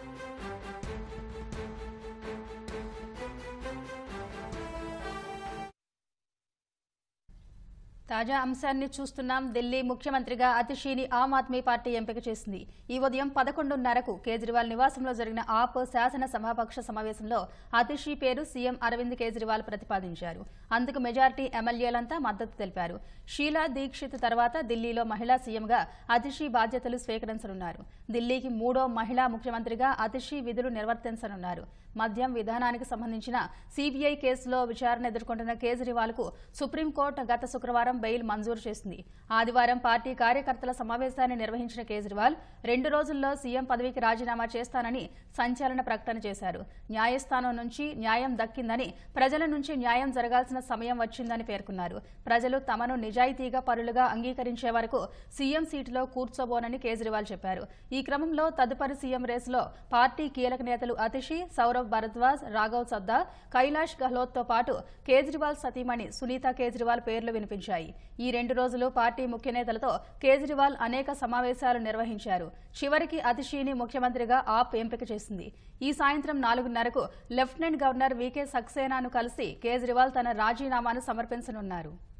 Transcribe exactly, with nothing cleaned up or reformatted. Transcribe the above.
తాజా అంశాన్ని చూస్తున్నాం. ఢిల్లీ ముఖ్యమంత్రిగా అతిషీని ఆమ్ ఆద్మీ పార్టీ ఎంపిక చేసింది. ఈ ఉదయం పదకొండున్నరకు కేజ్రీవాల్ నివాసంలో జరిగిన ఆప్ శాసన సభాపక్ష సమావేశంలో అతిషీ పేరు సీఎం అరవింద్ కేజ్రీవాల్ ప్రతిపాదించారు. అందుకు మెజారిటీ ఎమ్మెల్యేలంతా మద్దతు తెలిపారు. షీలా దీక్షిత్ తర్వాత ఢిల్లీలో మహిళా సీఎంగా అతిషీ బాధ్యతలు స్వీకరించనున్నారు. ఢిల్లీకి మూడో మహిళా ముఖ్యమంత్రిగా అతిషీ విధులు నిర్వర్తించనున్నారు. మద్యం విధానానికి సంబంధించిన సీబీఐ కేసులో విచారణ ఎదుర్కొంటున్న కేజ్రీవాల్ కు సుప్రీంకోర్టు గత శుక్రవారం బెయిల్ మంజూరు చేసింది. ఆదివారం పార్టీ కార్యకర్తల సమావేశాన్ని నిర్వహించిన కేజ్రీవాల్ రెండు రోజుల్లో సీఎం పదవికి రాజీనామా చేస్తానని సంచలన ప్రకటన చేశారు. న్యాయస్థానం నుంచి న్యాయం దక్కిందని, ప్రజల నుంచి న్యాయం జరగాల్సిన సమయం వచ్చిందని పేర్కొన్నారు. ప్రజలు తమను నిజాయితీగా పరులుగా అంగీకరించే వరకు సీఎం సీటులో కూర్చోబోనని కేజ్రీవాల్ చెప్పారు. ఈ క్రమంలో తదుపరి సీఎం రేసులో పార్టీ కీలక నేతలు అతిషీ, సౌరవ్ భరద్వాజ్, రాఘవ్ చద్దా, కైలాష్ గెహ్లోట్ తో పాటు కేజ్రీవాల్ సతీమణి సునీత కేజ్రీవాల్ పేర్లు వినిపించాయి. ఈ రెండు రోజులు పార్టీ ముఖ్య నేతలతో కేజ్రీవాల్ అనేక సమావేశాలు నిర్వహించారు. చివరికి అతిషీని ముఖ్యమంత్రిగా ఆప్ ఎంపిక చేసింది. ఈ సాయంత్రం నాలుగున్నరకు లెఫ్టినెంట్ గవర్నర్ వీకే సక్సేనాను కలిసి కేజ్రీవాల్ తన రాజీనామాను సమర్పించనున్నారు.